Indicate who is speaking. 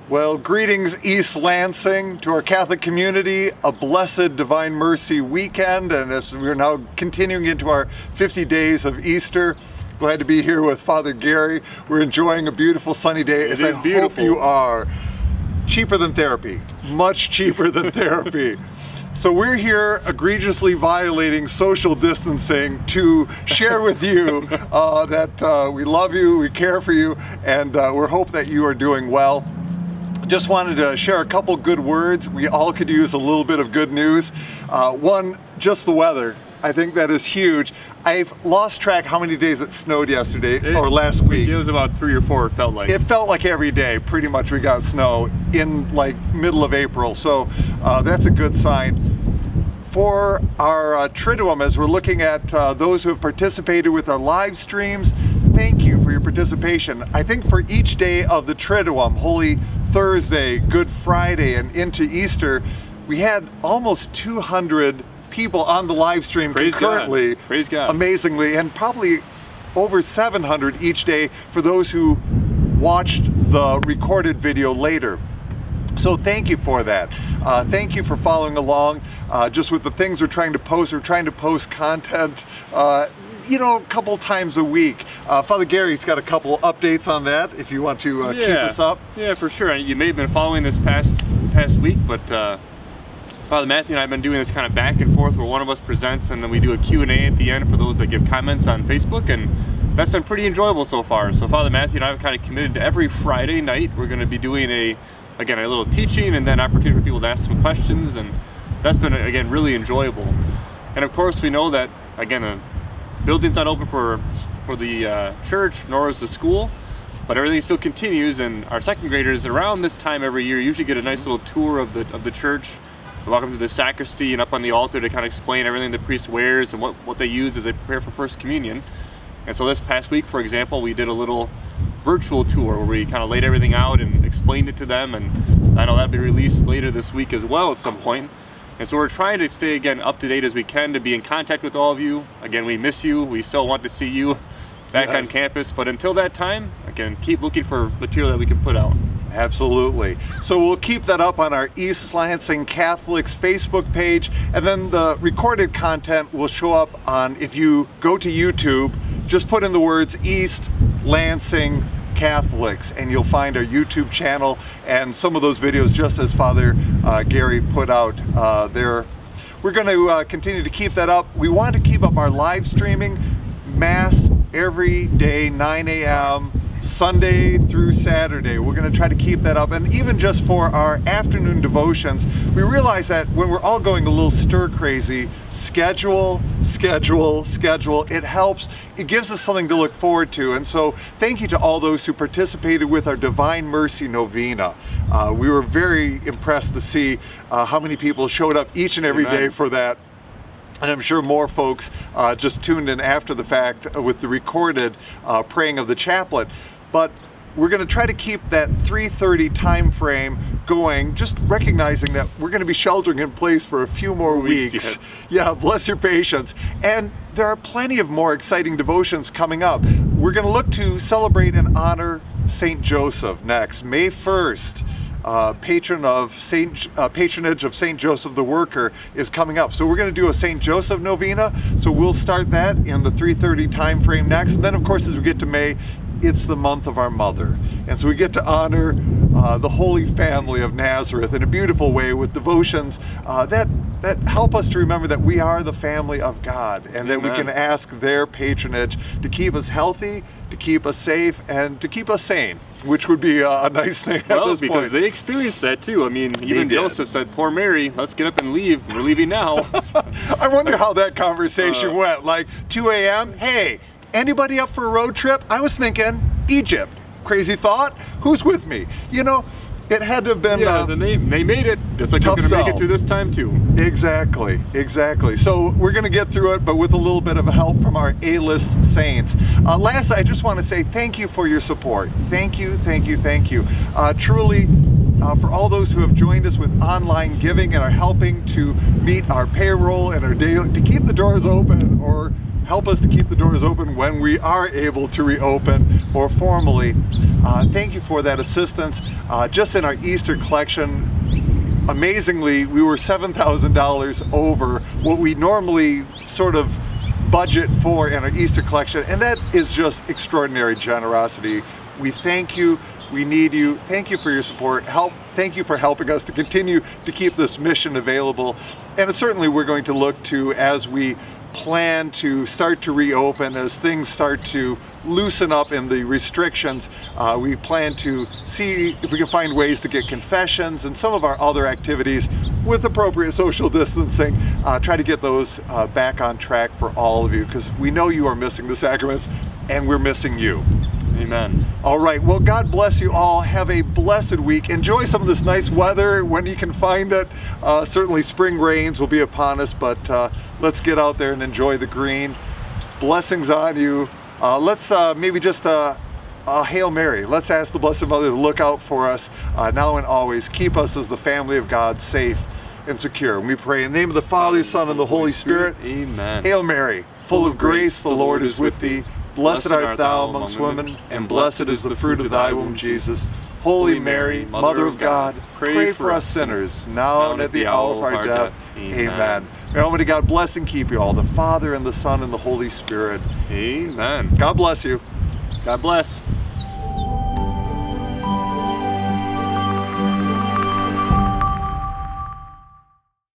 Speaker 1: Well, greetings East Lansing, to our Catholic community, a blessed Divine Mercy weekend, and as we're now continuing into our 50 days of Easter, glad to be here with Father Gary. We're enjoying a beautiful sunny day, as I hope you are. Cheaper than therapy, much cheaper than therapy. So we're here egregiously violating social distancing to share with you that we love you, we care for you, and we hope that you are doing well. Just wanted to share a couple good words. We all could use a little bit of good news. One, just the weather. I think that is huge. I've lost track how many days it snowed yesterday or last week.
Speaker 2: It was about 3 or 4, it felt like.
Speaker 1: It felt like every day, pretty much, we got snow in like middle of April. So that's a good sign. For our Triduum, as we're looking at those who have participated with our live streams, thank you for your participation. I think for each day of the Triduum, Holy Thursday, Good Friday, and into Easter, we had almost 200 people on the live stream concurrently.
Speaker 2: Praise God.
Speaker 1: Amazingly, and probably over 700 each day for those who watched the recorded video later. So thank you for that. Thank you for following along just with the things we're trying to post. We're trying to post content you know, a couple times a week. Father Gary's got a couple updates on that if you want to keep us up.
Speaker 2: Yeah, for sure. You may have been following this past week, but Father Matthew and I have been doing this kind of back and forth where one of us presents and then we do a Q&A at the end for those that give comments on Facebook, and that's been pretty enjoyable so far. So Father Matthew and I have kind of committed to every Friday night we're going to be doing a little teaching and then opportunity for people to ask some questions, and that's been, again, really enjoyable. And of course we know that, again, the building's not open for the church, nor is the school, but everything still continues, and our second graders around this time every year usually get a nice little tour of the church. They walk up to the sacristy and up on the altar to kind of explain everything the priest wears and what they use as they prepare for First Communion. And so this past week, for example, we did a little virtual tour where we kind of laid everything out and explained it to them, and I know that'll be released later this week as well at some point. And so we're trying to stay, again, up to date as we can to be in contact with all of you. Again, we miss you. We still want to see you back on campus, but until that time, again, keep looking for material that we can put out.
Speaker 1: Absolutely. So we'll keep that up on our East Lansing Catholics Facebook page, and then the recorded content will show up on, if you go to YouTube, just put in the words East Lansing Catholics and you'll find our YouTube channel and some of those videos, just as Father Gary put out there. We're going to continue to keep that up. We want to keep up our live streaming, Mass every day, 9 a.m. Sunday through Saturday. We're going to try to keep that up, and even just for our afternoon devotions, we realize that when we're all going a little stir crazy, schedule, it helps. It gives us something to look forward to. And so thank you to all those who participated with our Divine Mercy Novena. We were very impressed to see how many people showed up each and every day for that. And I'm sure more folks just tuned in after the fact with the recorded praying of the chaplet. But we're going to try to keep that 3:30 time frame going, just recognizing that we're going to be sheltering in place for a few more weeks. Yeah, bless your patience. And there are plenty of more exciting devotions coming up. We're going to look to celebrate and honor Saint Joseph next, May 1st. Patronage of Saint Joseph the Worker is coming up. So we're going to do a Saint Joseph novena. So we'll start that in the 3:30 time frame next. And then, of course, as we get to May, it's the month of our mother. And so we get to honor the Holy Family of Nazareth in a beautiful way with devotions that help us to remember that we are the family of God, and that we can ask their patronage to keep us healthy, to keep us safe, and to keep us sane, which would be a nice thing at this point.
Speaker 2: Because they experienced that too. I mean, even Joseph said, poor Mary, let's get up and leave. We're leaving now.
Speaker 1: I wonder how that conversation went. Like 2 a.m., hey, anybody up for a road trip? I was thinking Egypt. Crazy thought. Who's with me? You know, it had to have been
Speaker 2: then they made it, just like we're going to make it through this time too.
Speaker 1: Exactly. So we're going to get through it, but with a little bit of help from our A-list saints. Last, I just want to say thank you for your support. Thank you. Truly, for all those who have joined us with online giving and are helping to meet our payroll and our daily, to keep the doors open, or help us to keep the doors open when we are able to reopen more formally. Thank you for that assistance. Just in our Easter collection, amazingly, we were $7,000 over what we normally sort of budget for in our Easter collection, and that is just extraordinary generosity. We thank you. We need you. Thank you for your support. Thank you for helping us to continue to keep this mission available. And certainly we're going to look to, as we plan to start to reopen, as things start to loosen up in the restrictions, we plan to see if we can find ways to get confessions and some of our other activities with appropriate social distancing, try to get those back on track for all of you, because we know you are missing the sacraments and we're missing you.
Speaker 2: Amen.
Speaker 1: All right, well, God bless you all. Have a blessed week. Enjoy some of this nice weather when you can find it. Certainly spring rains will be upon us, but let's get out there and enjoy the green. Blessings on you. Let's maybe just a Hail Mary. Let's ask the Blessed Mother to look out for us now and always. Keep us as the family of God safe and secure. And we pray in the name of the Father, Son, and the Holy Spirit.
Speaker 2: Amen.
Speaker 1: Hail Mary, full of grace, the Lord is with thee. Blessed art thou amongst women, and blessed is the fruit of thy womb, Jesus. Holy Mary, Mother of God, pray for us sinners, now and at the hour of our death. Amen. May Almighty God bless and keep you all, the Father, and the Son, and the Holy Spirit.
Speaker 2: Amen.
Speaker 1: God bless you.
Speaker 2: God bless.